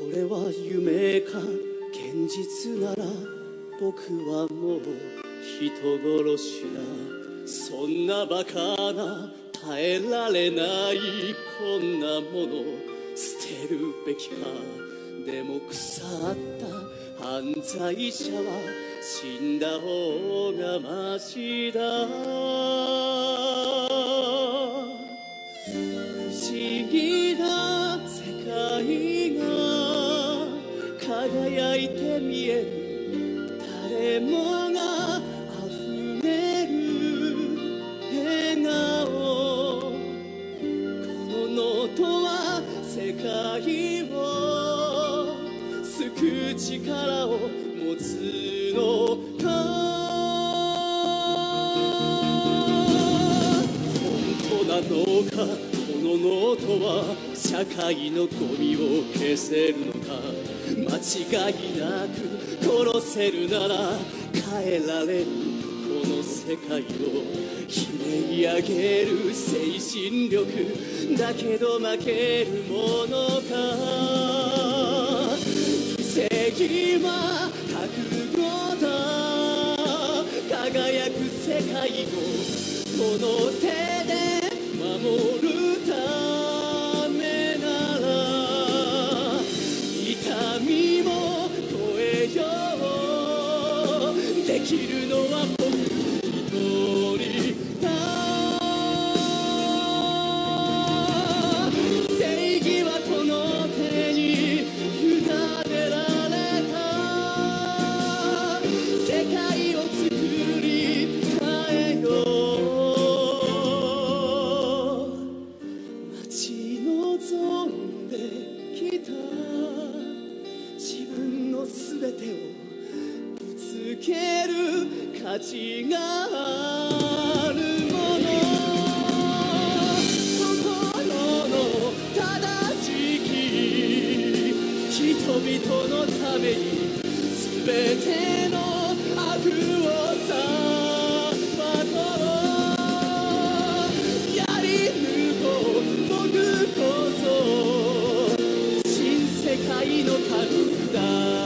れは夢か現実なら僕はもう人殺しだ。そんなバカな耐えられないこんなもの捨てるべきか。でも腐った犯罪者は死んだ方がマシだ。不思議な世界が輝いて見える。誰もが溢れる笑顔。このノートは世界を救う力を持つのか。本当なのかこのノートは社会のゴミを消せるのか。間違いなく殺せるなら変えられるこの世界をひねり上げる精神力だけど負けるものか。奇跡は覚悟だ。輝く世界をこの手で守るためなら痛みも超えよう。できるのは僕一人だ。正義はこの手に委ねられた。世界を作り変えよう。待ち望んできた自分のすべてをぶつける価値があるもの。心の正しき人々のためにすべての悪をさばこう。やり抜こう僕こそ新世界の神だ。